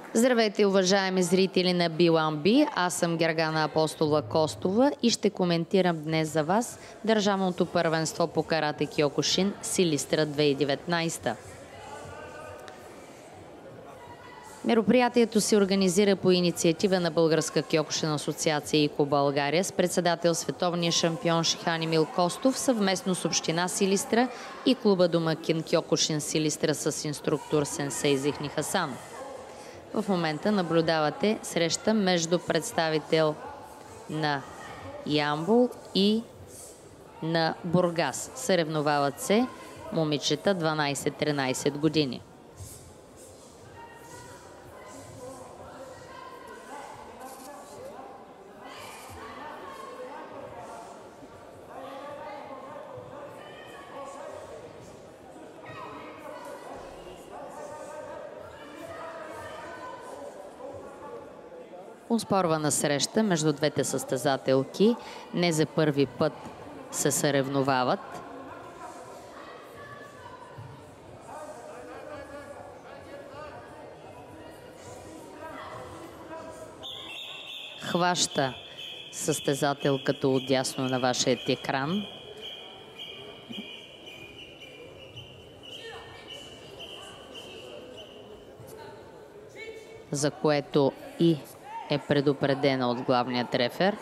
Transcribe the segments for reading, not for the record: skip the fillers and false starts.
Здравейте, уважаеми зрители на Биламби! Аз съм Гергана Апостола Костова и ще коментирам днес за вас Държавното първенство по карате Киокушин Силистра 2019. Мероприятието се организира по инициатива на Българска Киокушин асоциация ИКО България с председател световния шампион Шихан Емил Костов съвместно с община Силистра и клуба домакин Киокушин Силистра с инструктор сенсей Зихни Хасанов. В момента наблюдавате среща между представител на Ямбол и на Бургас. Съревновават се момичета 12-13 години. Оспорвана среща между двете състезателки. Не за първи път се съревновават. Хваща състезателката отдясно на вашия екран. За което и е предупредена от главния рефер.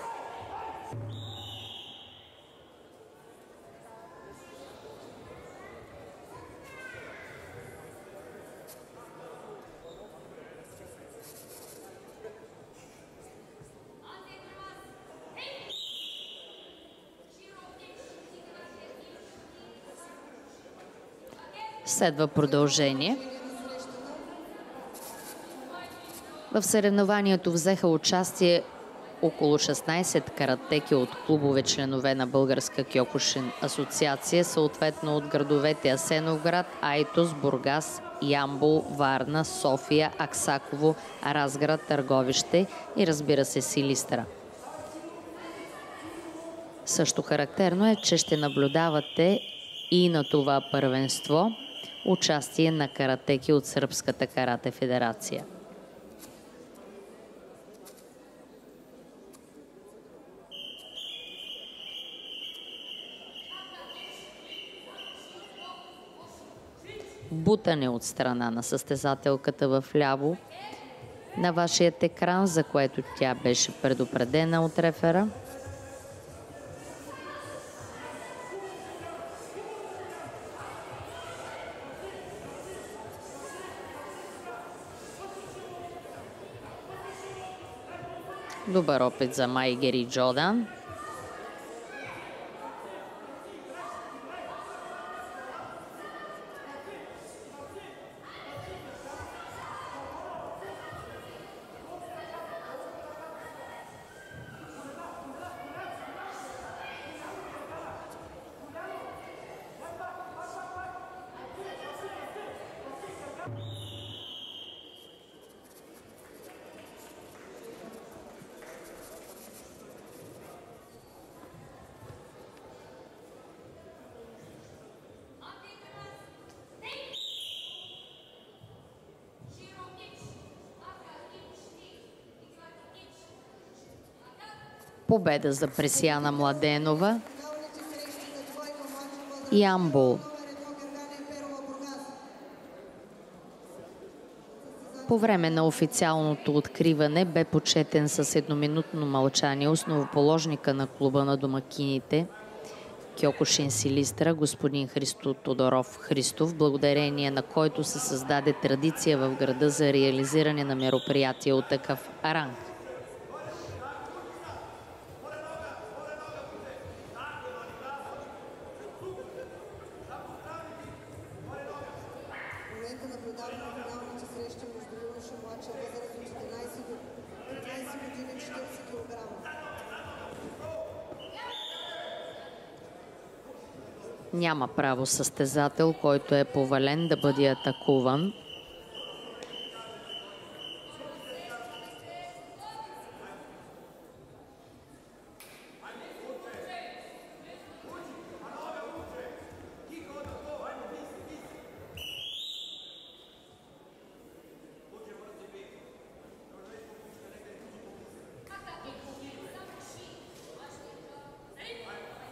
Следва продължение. В съревнованието взеха участие около 16 каратеки от клубове, членове на Българска Киокушин асоциация, съответно от градовете Асеновград, Айтос, Бургас, Ямбол, Варна, София, Аксаково, Разград, Търговище и разбира се Силистра. Също характерно е, че ще наблюдавате и на това първенство участие на каратеки от Сръбската карате федерация. Бутане от страна на състезателката в ляво на вашия екран, за което тя беше предупредена от рефера. Добър опит за Майгери Джодан. Победа за Пресияна Младенова. Ямбол. По време на официалното откриване бе почетен с едноминутно мълчание основоположника на клуба на домакините Киокушин Силистра, господин Христо Тодоров Христов, благодарение на който се създаде традиция в града за реализиране на мероприятия от такъв ранг. Няма право състезател, който е повален, да бъде атакуван.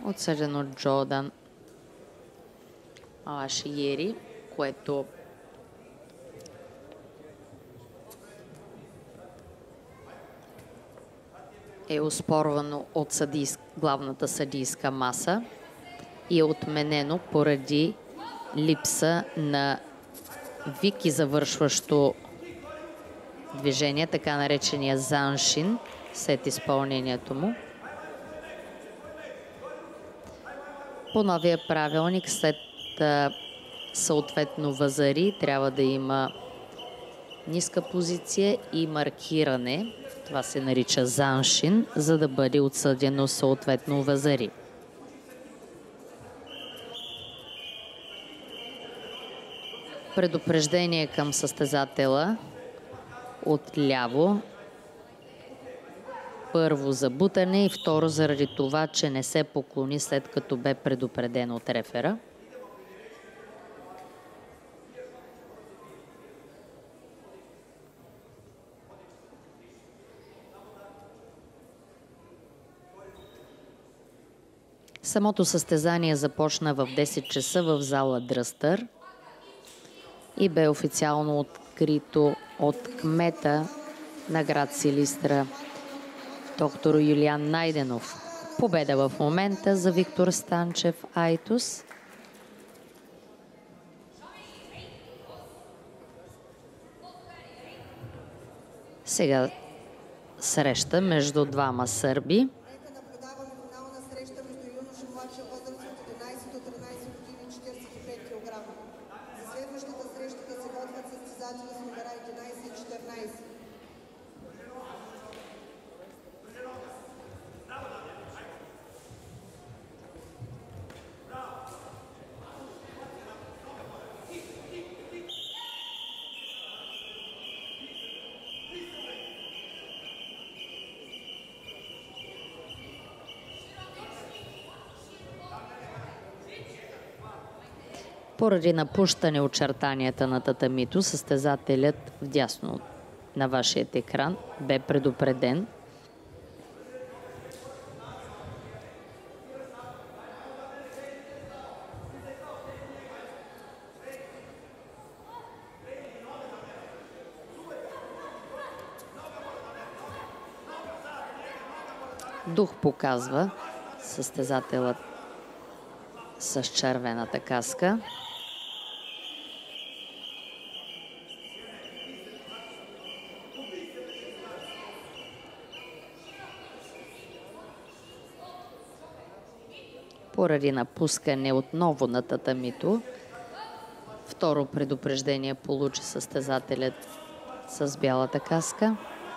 Отсъдено Джордан Алашиери, което е оспорвано от главната съдийска маса и е отменено поради липса на вик и завършващо движение, така наречения заншин, след изпълнението му. По новия правилник, след съответно вазари, трябва да има ниска позиция и маркиране. Това се нарича заншин, за да бъде отсъдено съответно вазари. Предупреждение към състезателя от ляво. Първо за бутане и второ заради това, че не се поклони след като бе предупреден от рефера. Самото състезание започна в 10 часа в зала Дръстър и бе официално открито от кмета на град Силистра, доктор Юлиан Найденов. Победа в момента за Виктор Станчев Айтос. Сега среща между двама сърби. Поради напущане очертанията на татамито, състезателят вдясно на вашият екран бе предупреден. Дух показва състезателът с червената каска. Поради напускане отново на татамито, второ предупреждение получи състезателят с бялата каска.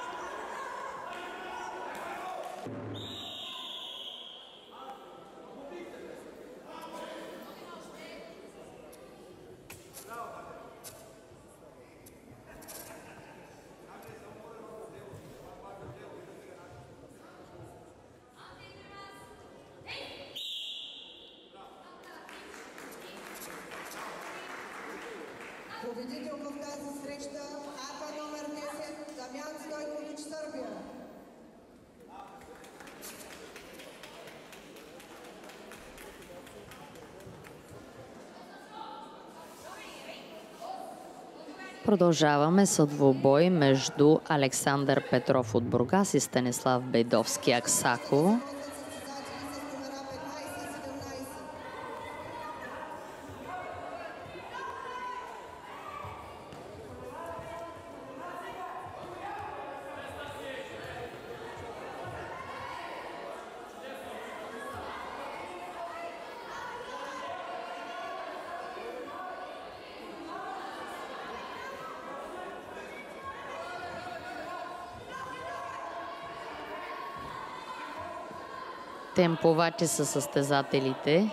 Победител в тази среща, АКА номер 10, Дамян Стойкович, Сърбия. Продължаваме с двубой между Александър Петров от Бургас и Станислав Бейдовски Аксаково. Темповати са състезателите.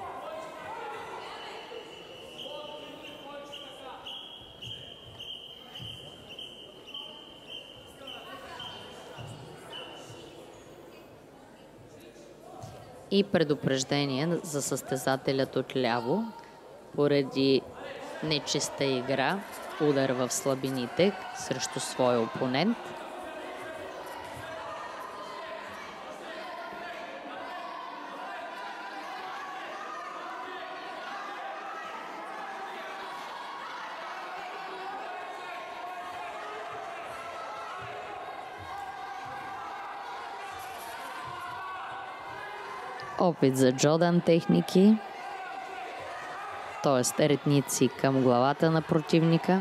И предупреждение за състезателят от ляво поради нечиста игра, удар в слабините срещу своя опонент. Опит за джодан техники, т.е. ретници към главата на противника.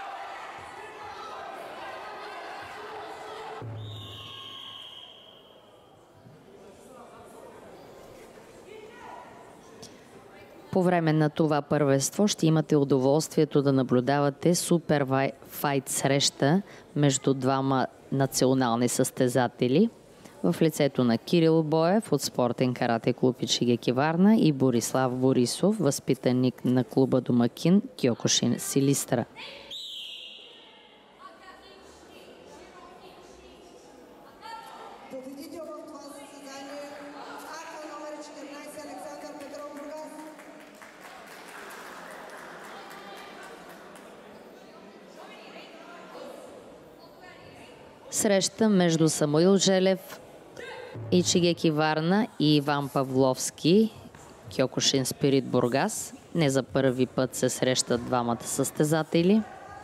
По време на това първенство ще имате удоволствието да наблюдавате супер файт среща между двама национални състезатели в лицето на Кирил Боев от спортен карате клуб Ичигеки Варна и Борислав Борисов, възпитаник на клуба домакин Киокушин Силистра. Победител в това състезание АК номер 14 Александър Петров Бургас. Среща между Самуил Желев, Ичигеки Варна и Иван Павловски, Киокушин Спирит Бургас. Не за първи път се срещат двамата състезатели.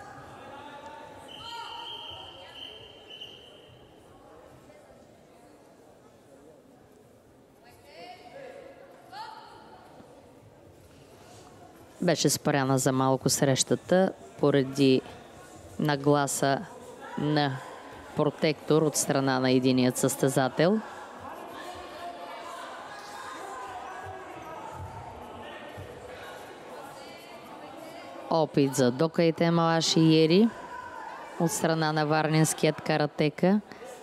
Беше спряна за малко срещата поради нагласа на протектор от страна на единият състезател. Опит за Докайте Малаши Ери от страна на варненският каратека.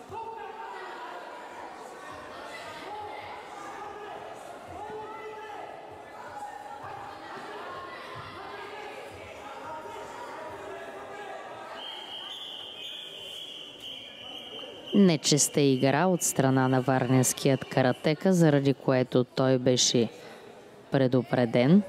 Нечиста игра от страна на варненският каратека, заради което той беше предупреден.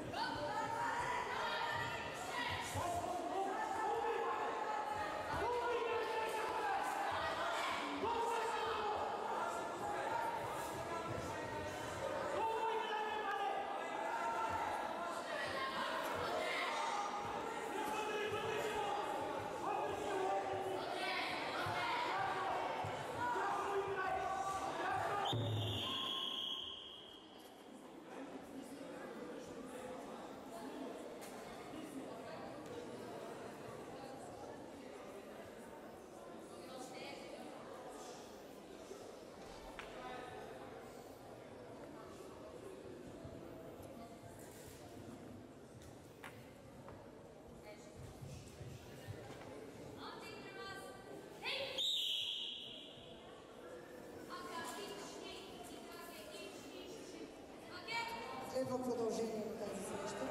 Следва продължение на тази среща.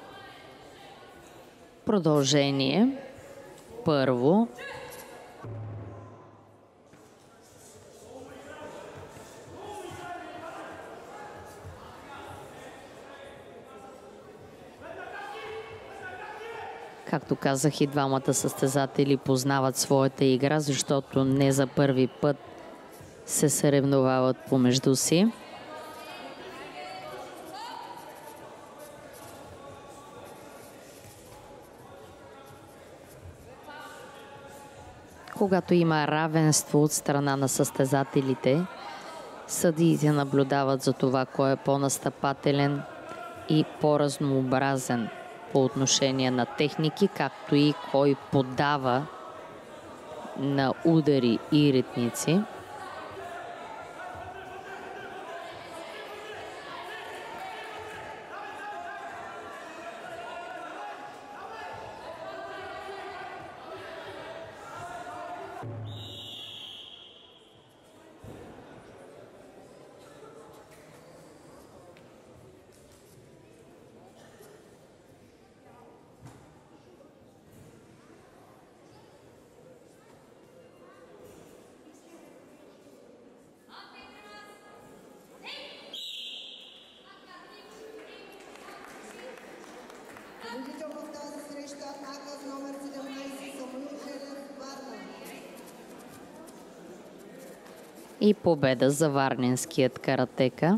Продължение. Първо. Както казах, и двамата състезатели познават своята игра, защото не за първи път се съревновават помежду си. Когато има равенство от страна на състезателите, съдиите наблюдават за това кой е по-настъпателен и по-разнообразен по отношение на техники, както и кой подава на удари и ритници. Победител в тази среща АК номер 17 Самуил Желев Варна. И победа за варненският каратека.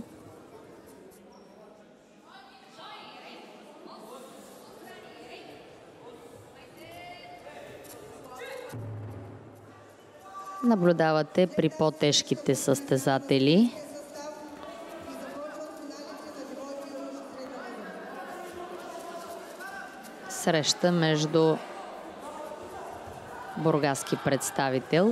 Наблюдавате при по-тежките състезатели. среща между бургаски представител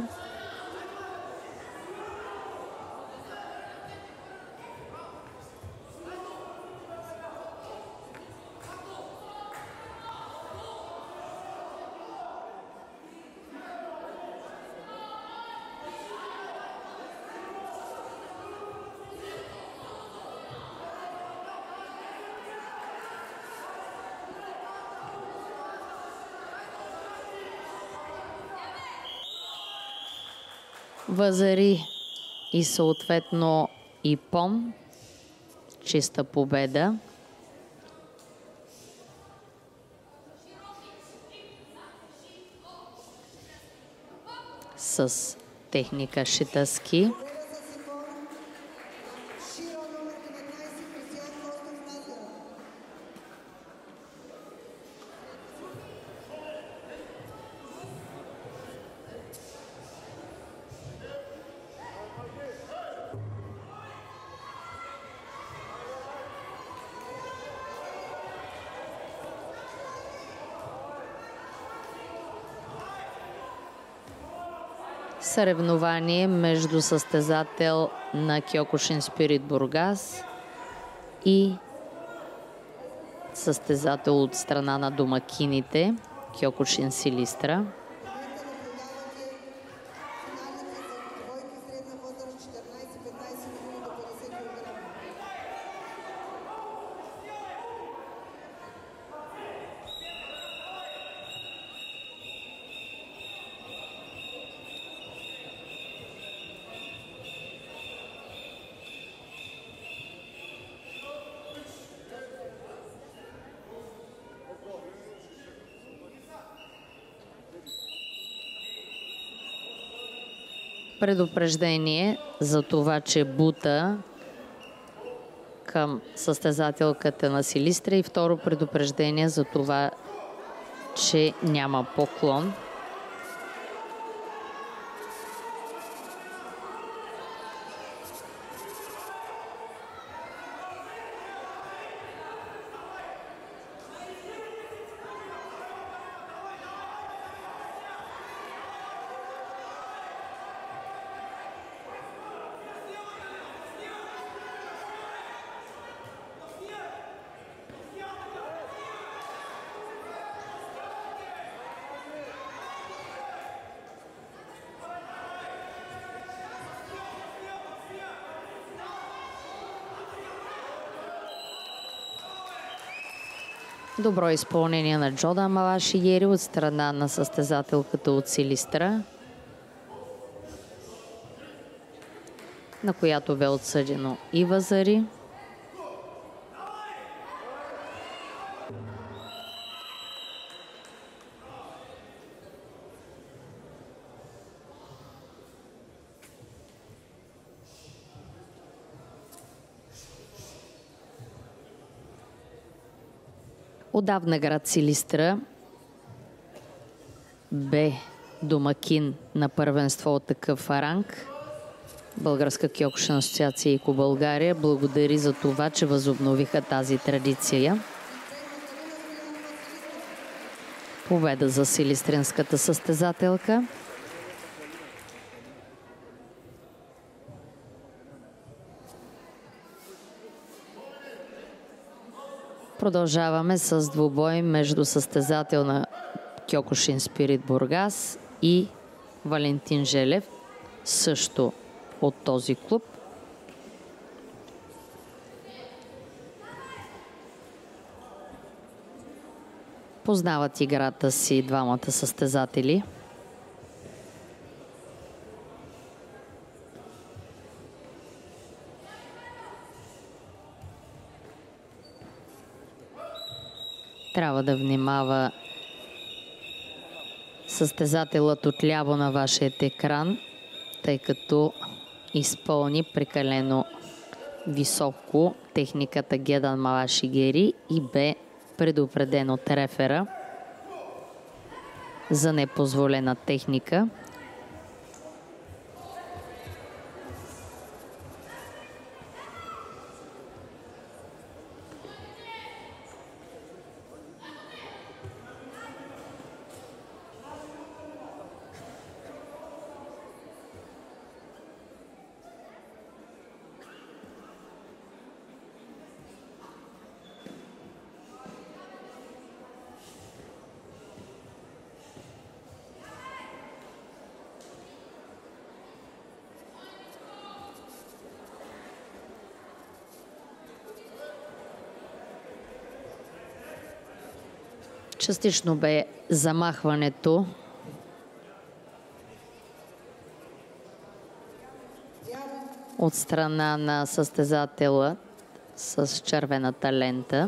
Вазари и съответно Ипон. Чиста победа. С техника шитаски. Съревнование между състезател на Киокушин Спирит Бургас и състезател от страна на домакините Киокушин Силистра. Предупреждение за това, че бута към състезателката на Силистра, и второ предупреждение за това, че няма поклон. Добро изпълнение на Джода Малашигери от страна на състезателката от Силистра, на която бе отсъдено и Вазари. Отдавна град Силистра бе домакин на първенство от такъв ранг. Българска киокушин асоциация ИКО България благодари за това, че възобновиха тази традиция. Победа за силистринската състезателка. Продължаваме с двубой между състезател на Киокушин Спирит Бургас и Валентин Желев, също от този клуб. Познават играта си двамата състезатели. Трябва да внимава състезателът отляво на вашия екран, тъй като изпълни прекалено високо техниката Гедан Малашигери и бе предупреден от рефера за непозволена техника. Частично бе замахването от страна на състезателя с червената лента,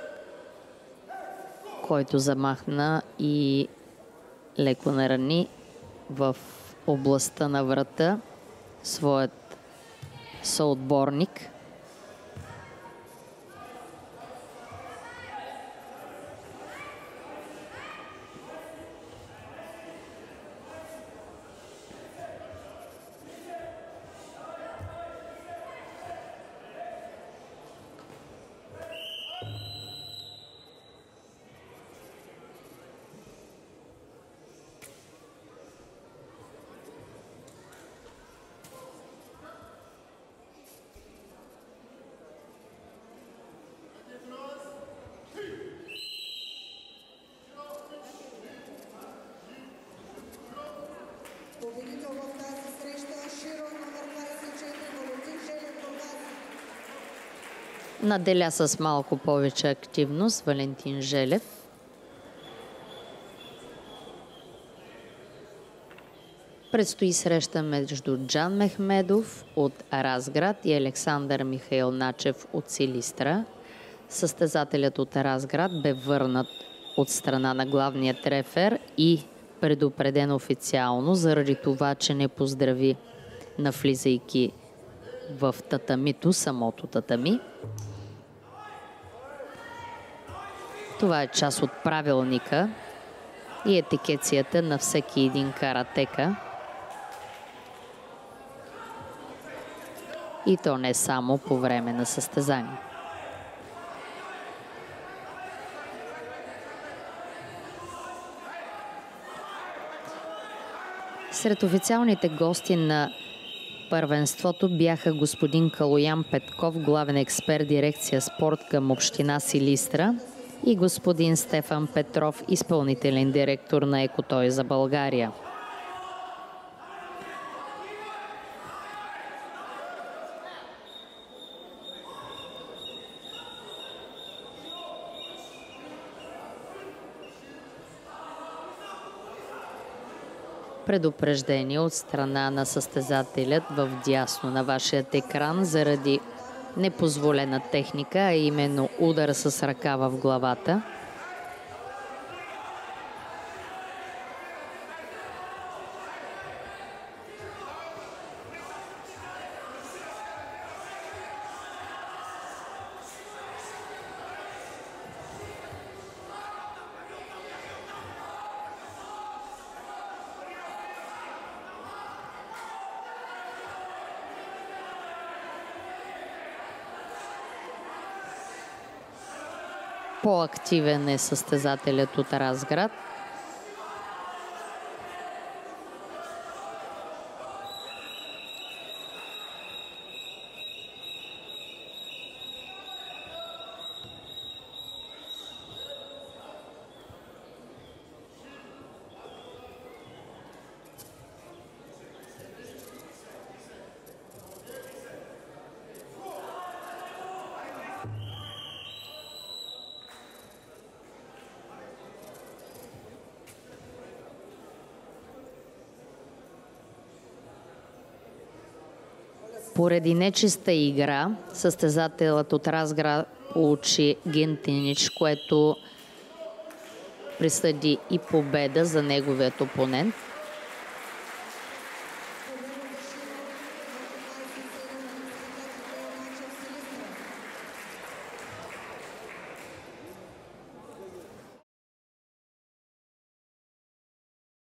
който замахна и леко нарани в областта на врата своят съотборник. Победител в тази среща Широ номер 24 Валентин Желев Бургас. Наделя с малко повече активност Валентин Желев. Предстои среща между Джан Мехмедов от Разград и Александър Михаил Начев от Силистра. Състезателят от Разград бе върнат от страна на главния рефер и предупреден официално заради това, че не поздрави навлизайки в татамито, самото татами. Това е част от правилника и етикетцията на всеки един каратека. И то не само по време на състезание. Сред официалните гости на първенството бяха господин Калоян Петков, главен експерт дирекция спорт към община Силистра, и господин Стефан Петров, изпълнителен директор на Екотой за България. Предупреждение от страна на състезателят в дясно на вашият екран заради непозволена техника, а именно удар с ръка в главата. По-активен е състезателят от Разград. Поради нечиста игра, състезателът от Разград получи гентинич, което присъди и победа за неговият опонент.